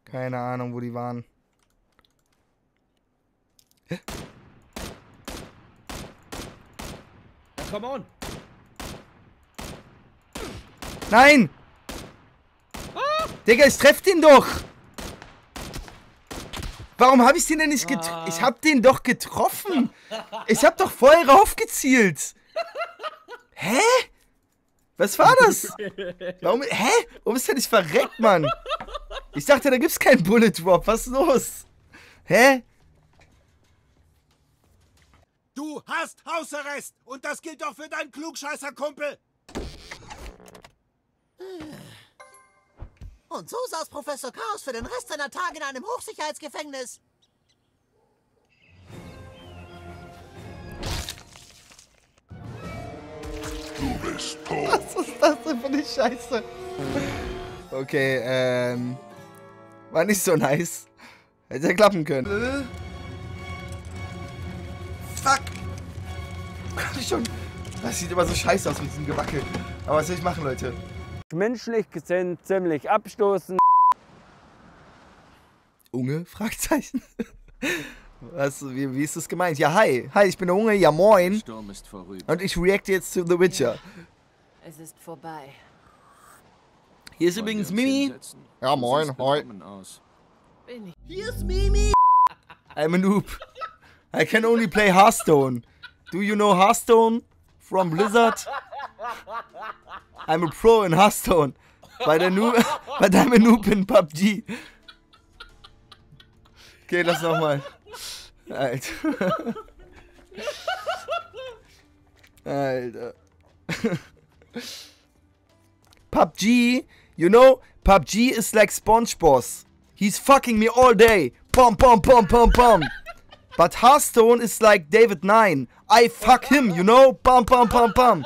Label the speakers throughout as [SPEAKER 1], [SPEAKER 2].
[SPEAKER 1] Keine Ahnung, wo die waren.
[SPEAKER 2] Ja, come on.
[SPEAKER 1] Nein! Digga, ich treff den doch! Warum habe ich den denn nicht getroffen? Ich hab den doch getroffen! Ich hab doch voll raufgezielt! Hä? Was war das? Warum? Hä? Warum ist der nicht verreckt, Mann? Ich dachte, da gibt's keinen Bullet Drop. Was ist los? Hä?
[SPEAKER 3] Du hast Hausarrest! Und das gilt auch für deinen Klugscheißer-Kumpel!
[SPEAKER 4] Und so saß Professor Chaos für den Rest seiner Tage in einem Hochsicherheitsgefängnis.
[SPEAKER 5] Du bist tot.
[SPEAKER 1] Was ist das denn für eine Scheiße? Okay, war nicht so nice. Hätte ja klappen können. Fuck! Schon. Das sieht immer so scheiße aus mit diesem Gewackel. Aber was soll ich machen, Leute?
[SPEAKER 6] Menschlich gesehen ziemlich abstoßend.
[SPEAKER 1] Unge? Fragezeichen. Was, wie ist das gemeint? Ja, hi. Hi, ich bin der Unge. Ja, moin.
[SPEAKER 3] Sturm ist vorüber.
[SPEAKER 1] Und ich reacte jetzt zu The Witcher.
[SPEAKER 7] Es ist vorbei.
[SPEAKER 1] Hier ist übrigens Mimi. Ja, moin. Hoi.
[SPEAKER 7] Bin ich.
[SPEAKER 4] Hier ist Mimi.
[SPEAKER 1] I'm a noob. I can only play Hearthstone. Do you know Hearthstone from Blizzard? I'm a pro in Hearthstone. But I'm a noob in PUBG. Okay, lass nochmal. Alter. Alter. PUBG, you know, PUBG is like SpongeBob. He's fucking me all day. Pom pom pom pom pom. But Hearthstone is like David 9. I fuck him, you know? Pom pom pom pom.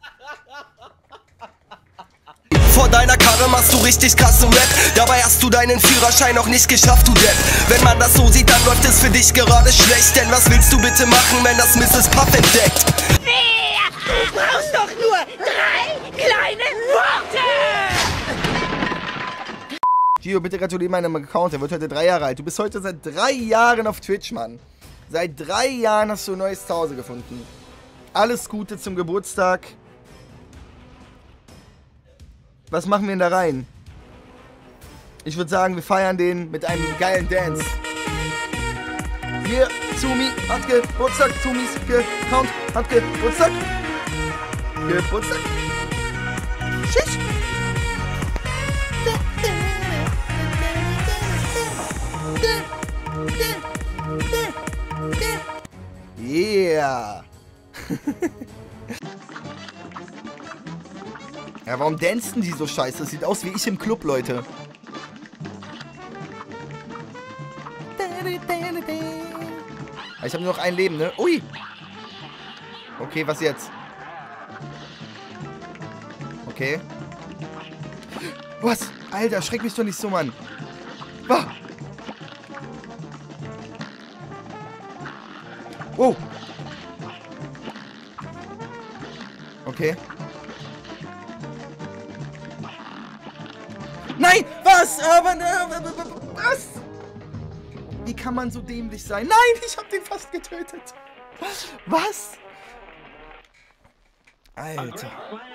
[SPEAKER 8] Vor deiner Karre machst du richtig krassen Rap. Dabei hast du deinen Führerschein noch nicht geschafft, du Depp. Wenn man das so sieht, dann läuft es für dich gerade schlecht. Denn was willst du bitte machen, wenn das Mrs. Puff entdeckt?
[SPEAKER 4] Du brauchst doch nur 3 kleine Worte!
[SPEAKER 1] Gio, bitte gratuliere meinem Account. Er wird heute 3 Jahre alt. Du bist heute seit 3 Jahren auf Twitch, Mann. Seit 3 Jahren hast du ein neues Zuhause gefunden. Alles Gute zum Geburtstag. Was machen wir denn da rein? Ich würde sagen, wir feiern den mit einem geilen Dance. Hier, Zumi hat Geburtstag. Zumis Account hat Geburtstag. Geburtstag. Tschüss. Yeah. Ja, warum dancen die so scheiße? Das sieht aus wie ich im Club, Leute. Ich habe nur noch ein Leben, ne? Ui. Okay, was jetzt? Okay. Was? Alter, schreck mich doch nicht so, Mann. Ah. Oh. Okay. Nein! Was? Aber was? Wie kann man so dämlich sein? Nein, ich hab den fast getötet. Was? Alter.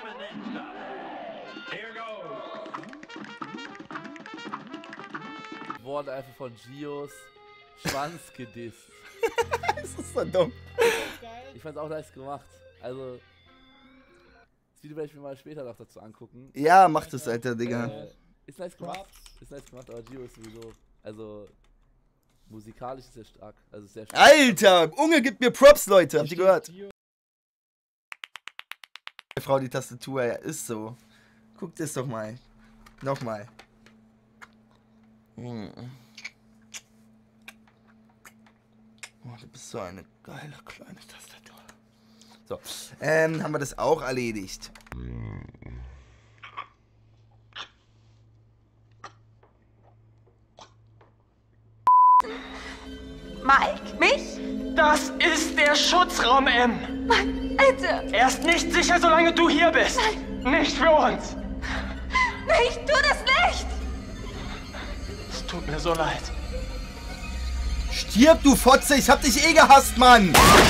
[SPEAKER 2] Wurde einfach von Gios Schwanz gedisst.
[SPEAKER 1] Das ist so dumm.
[SPEAKER 2] Ich fand's auch nice gemacht. Also, das Video werde ich mir mal später noch dazu angucken.
[SPEAKER 1] Ja, mach das, Alter, Digga.
[SPEAKER 2] Ist nice gemacht. Ist nice gemacht, aber Gio ist sowieso. Also, musikalisch ist er stark. Also, sehr stark.
[SPEAKER 1] Alter! Unge gibt mir Props, Leute. Habt ihr gehört? Frau, die Tastatur, ja, ist so. Guckt es doch mal. Nochmal. Oh, du bist so eine geile kleine Tastatur. So, haben wir das auch erledigt.
[SPEAKER 9] Mike? Mich?
[SPEAKER 10] Das ist der Schutzraum M.
[SPEAKER 9] Nein, bitte.
[SPEAKER 10] Er ist nicht sicher, solange du hier bist. Nicht für uns.
[SPEAKER 9] Ich tu das nicht.
[SPEAKER 10] Es tut mir mir so leid.
[SPEAKER 1] Stirb, du Fotze, ich hab dich eh gehasst, Mann!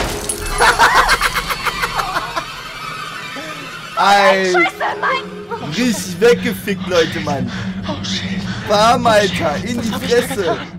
[SPEAKER 1] Alter, richtig weggefickt, Leute, Mann. Bam, Alter, in die Fresse.